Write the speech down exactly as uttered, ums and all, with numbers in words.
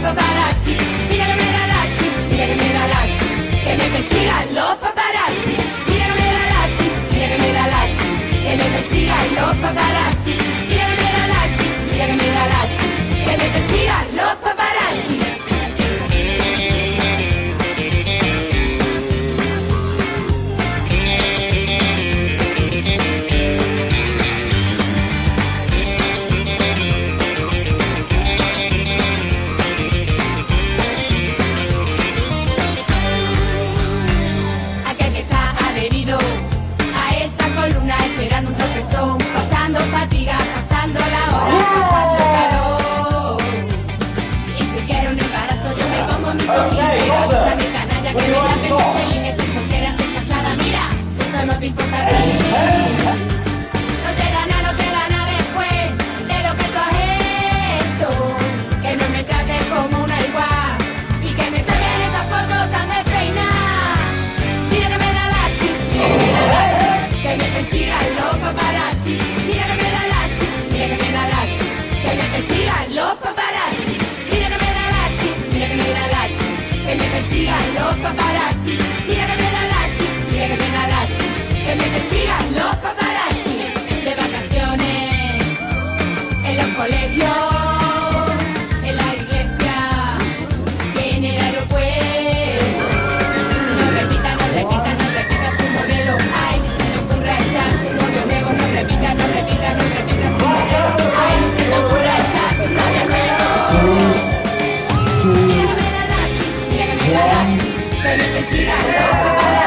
paparazzi. Mira que me da lachi, mira que me da lachi, que me persigan los paparazzi. Mira que me da lachi, mira que me da lachi, que me persigan los paparazzi. Mira que me da lachi, mira que me da lachi, que me persigan los paparazzi. Fatiga, pasando la hora, pasando calor. Y si quiero un embarazo yo me pongo mi cojín. Pero avísame canalla que me da peluche. Y que estoy soltera, estoy casada, mira, eso no te importa a ti. No te da nada, no te da nada después de lo que tú has hecho. Que no me trates como una igual y que me saquen esas fotos tan despeinadas. Mira que me da lachi, mira que me da lachi, que me persigan los paparazzi. Mira que me da lachi, mira que me da lachi, que me persigan los paparazzi. Mira que me da lachi, mira que me da lachi, que me persigan los paparazzi. Mira que me da lachi, mira que me da lachi, que me persigan los paparazzi. De vacaciones, en los colegios, en la iglesia y en el aeropuerto. No repitas, no repitas, no repitas tu modelo. Ay, ni se me ocurra echar tu novio nuevo. No repitas, no repitas, no repitas tu modelo. Ay, ni se me ocurra echar tu novio nuevo. Mira que me da lachi, mira que me da lachi, que me persigan los paparazzi.